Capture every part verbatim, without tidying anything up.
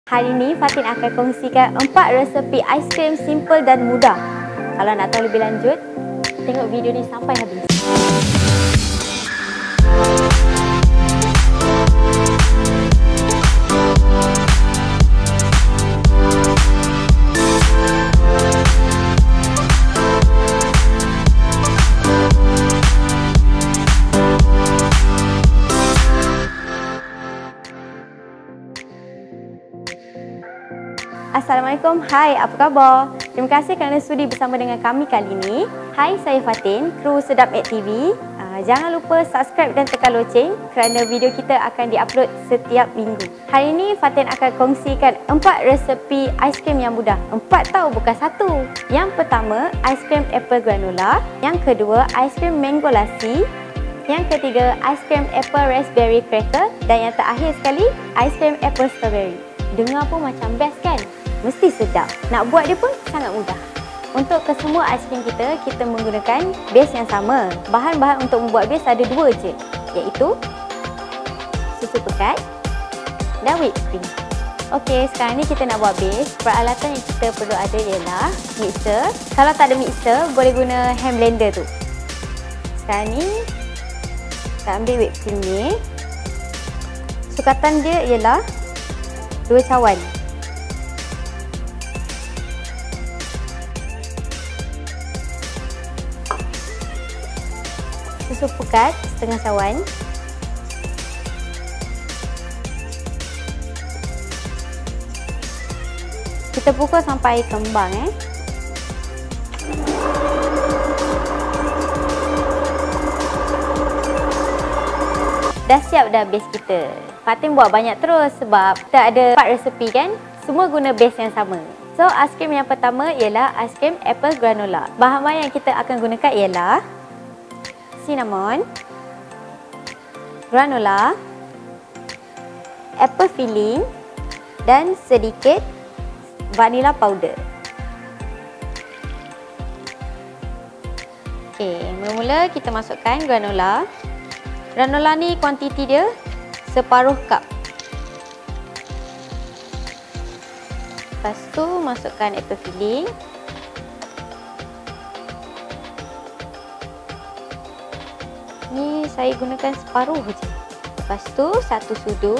Hari ini Fatin akan kongsikan empat resepi aiskrim simple dan mudah. Kalau nak tahu lebih lanjut, tengok video ni sampai habis. Assalamualaikum, hai, apa khabar? Terima kasih kerana sudi bersama dengan kami kali ini. Hai, saya Fatin, kru Sedap Ed T V. Uh, jangan lupa subscribe dan tekan loceng kerana video kita akan diupload setiap minggu. Hari ini Fatin akan kongsikan empat resepi aiskrim yang mudah. Empat tau, bukan satu. Yang pertama, aiskrim apple granola. Yang kedua, aiskrim mango lassi. Yang ketiga, aiskrim apple raspberry cracker. Dan yang terakhir sekali, aiskrim apple strawberry. Dengar pun macam best kan? Mesti sedap. Nak buat dia pun sangat mudah. Untuk kesemua aiskrim kita, kita menggunakan base yang sama. Bahan-bahan untuk membuat base ada dua je, iaitu susu pekat dan whipped cream. Okey, sekarang ni kita nak buat base. Peralatan yang kita perlu ada ialah mixer. Kalau tak ada mixer, boleh guna hand blender tu. Sekarang ni kita ambil whipped cream ni. Sukatan dia ialah dua cawan. Susu pekat setengah cawan. Kita pukul sampai kembang eh. Dah siap dah base kita. Fatin buat banyak terus sebab kita ada empat resepi kan. Semua guna base yang sama. So aiskrim yang pertama ialah aiskrim apple granola. Bahan-bahan yang kita akan gunakan ialah cinnamon, granola, apple filling dan sedikit vanilla powder. Okey, mula-mula kita masukkan granola. Granola ni kuantiti dia separuh cup. Lepas tu masukkan apple filling. Ni saya gunakan separuh je. Lepas tu satu sudu.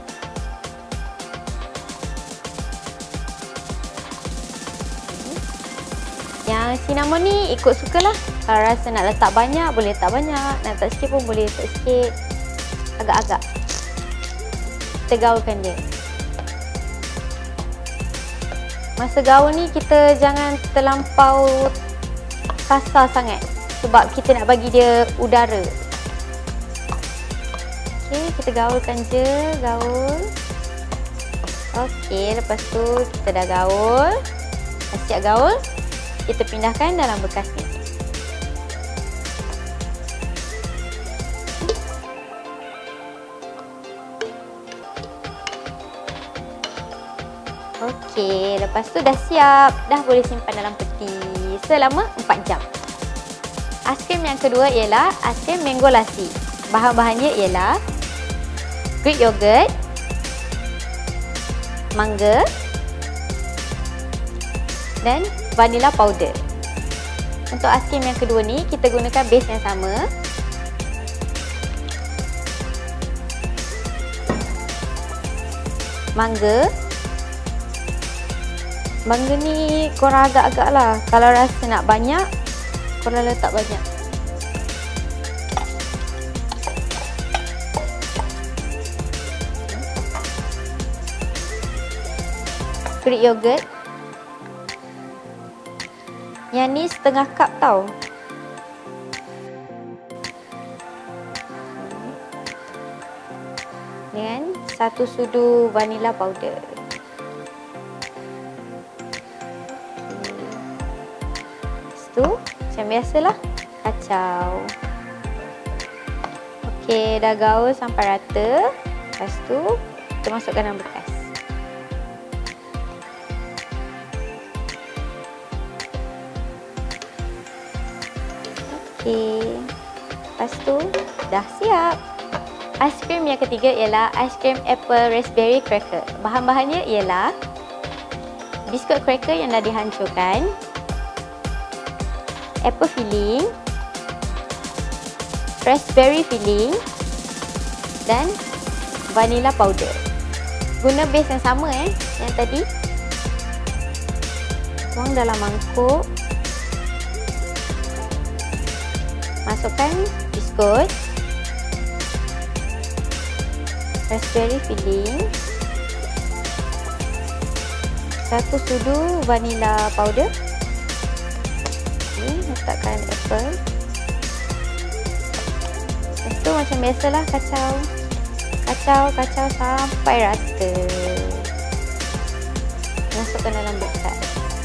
Yang cinnamon ni ikut sukalah. Kalau rasa nak letak banyak, boleh letak banyak. Nak letak sikit pun boleh letak sikit. Agak-agak. Kita gaulkan dia. Masa gaul ni kita jangan terlampau kasar sangat. Sebab kita nak bagi dia udara. Okey, kita gaulkan je, gaul. Okey, lepas tu kita dah gaul. Dah siap gaul, kita pindahkan dalam bekas ni. Okey, lepas tu dah siap. Dah boleh simpan dalam peti selama empat jam. Aiskrim yang kedua ialah aiskrim mango lassi. Bahan-bahannya ialah Greek yogurt, mangga dan vanilla powder. Untuk aiskrim yang kedua ni kita gunakan base yang sama. Mangga. Mangga ni korang agak-agak lah. Kalau rasa nak banyak, korang letak banyak. Greek yogurt. Yang ni setengah cup tau. Dengan satu sudu vanilla powder. Lepas tu macam biasalah, kacau. Okey, dah gaul sampai rata. Lepas tu kita masukkan dalam bekas. Okey. Lepas tu dah siap. Aiskrim yang ketiga ialah aiskrim apple raspberry cracker. Bahan-bahannya ialah biskut cracker yang dah dihancurkan, apple filling, raspberry filling dan vanilla powder. Guna base yang sama eh, yang tadi. Tuang dalam mangkuk. Masukkan biskut, raspberry filling, satu sudu vanilla powder. Ini letakkan apple. Lepas tu macam biasalah kacau. Kacau, kacau sampai rata. Masukkan dalam bekas.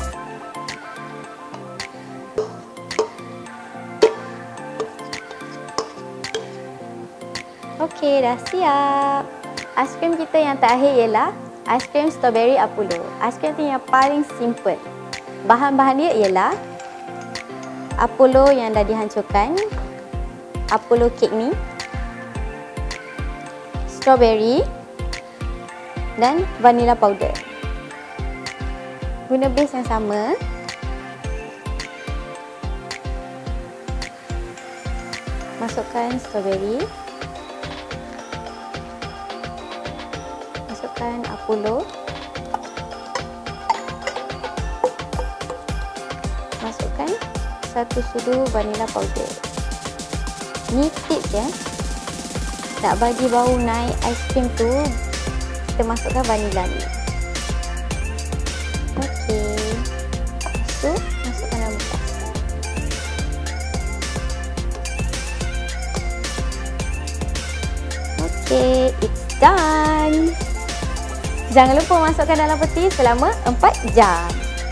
Okey, dah siap. Aiskrim kita yang terakhir ialah aiskrim strawberry Apollo. Aiskrim tu yang paling simple. Bahan-bahan dia ialah Apollo yang dah dihancurkan, Apollo cake ni, strawberry dan vanilla powder. Guna base yang sama. Masukkan strawberry. Masukkan Apollo. Masukkan satu sudu vanilla powder. Ni tips ya. Nak bagi bau naik aiskrim tu, kita masukkan vanilla ni. Okey. Lepas tu masukkan dalam bekas. Okey, it's done. Jangan lupa masukkan dalam peti selama empat jam.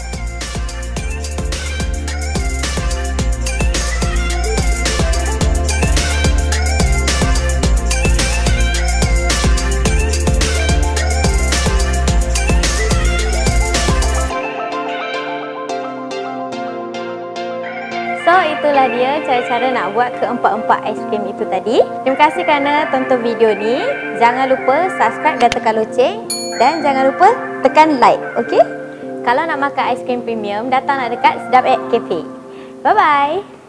So, itulah dia cara-cara nak buat keempat-empat aiskrim itu tadi. Terima kasih kerana tonton video ni. Jangan lupa subscribe dan tekan loceng. Dan jangan lupa tekan like, okey? Kalau nak makan aiskrim premium, datanglah dekat Sedap at Cafe. Bye-bye!